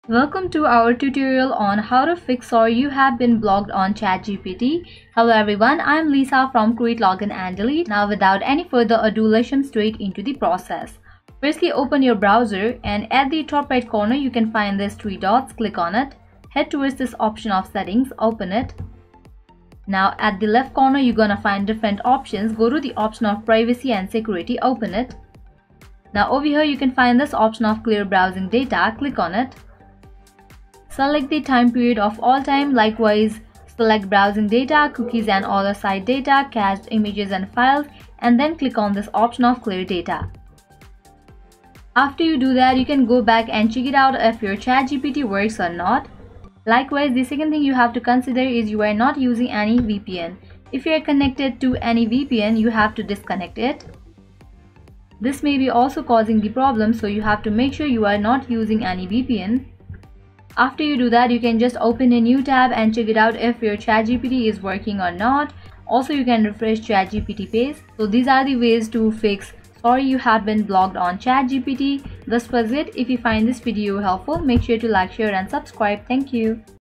Welcome to our tutorial on how to fix or you have been blocked on ChatGPT. Hello everyone, I'm Lisa from Create Login and Delete. Now without any further ado, let's jump straight into the process. Firstly, open your browser and at the top right corner you can find these three dots. Click on it. Head towards this option of settings, open it. Now at the left corner you're gonna find different options. Go to the option of privacy and security, open it. Now over here you can find this option of clear browsing data, click on it. Select the time period of all time, likewise select browsing data, cookies and other site data, cached images and files, and then click on this option of clear data. After you do that, you can go back and check it out if your ChatGPT works or not. Likewise, the second thing you have to consider is you are not using any VPN. If you are connected to any VPN, you have to disconnect it. This may be also causing the problem, so you have to make sure you are not using any VPN. After you do that, you can just open a new tab and check it out if your ChatGPT is working or not. Also, you can refresh ChatGPT page. So these are the ways to fix sorry you have been blocked on ChatGPT. This was it. If you find this video helpful, make sure to like, share and subscribe. Thank you.